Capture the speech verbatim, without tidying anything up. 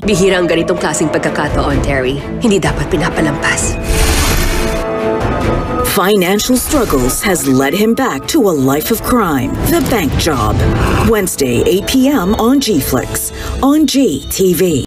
Bihira ang ganitong klaseng pagkakataon, Terry. Hindi dapat pinapalampas. Financial struggles has led him back to a life of crime. The Bank Job. Wednesday, eight p m on G Flix on G T V.